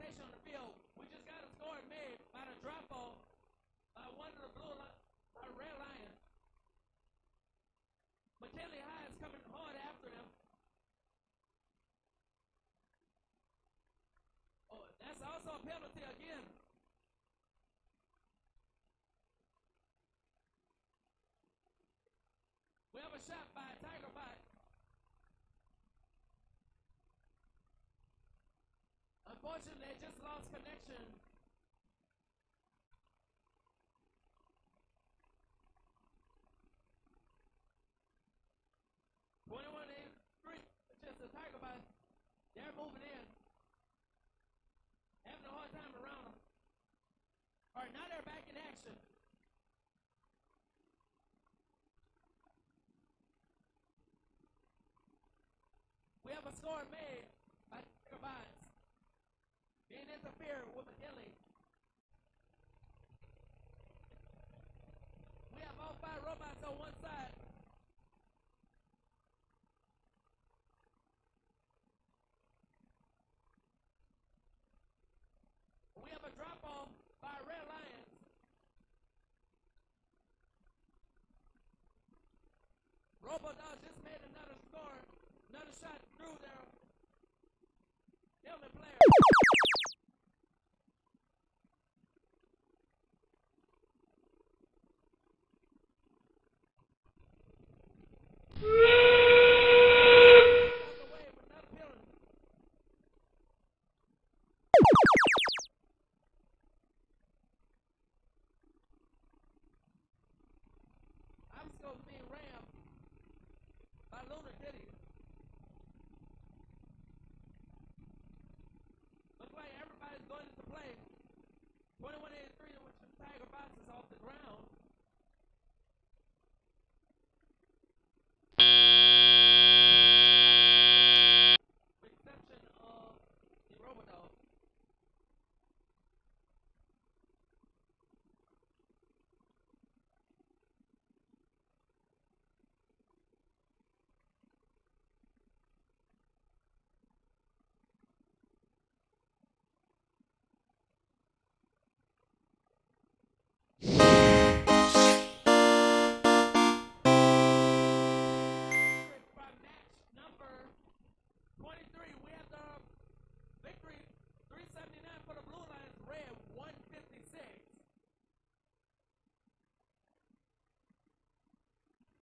formation on the field. We just got a score made by the drop ball by one of the Red Lions. McKinley High is coming hard after them. Oh, that's also a penalty again. We have a shot by Tiger Bot. Unfortunately, they just lost connection. Just a Tiger Bot. They're moving in. Having a hard time around them. All right, now they're back in action. We have a score made by Tiger Bots. Being interfered with McKinley. We have all 5 robots on one side. We have a drop off by Red Lions. RoboDogs just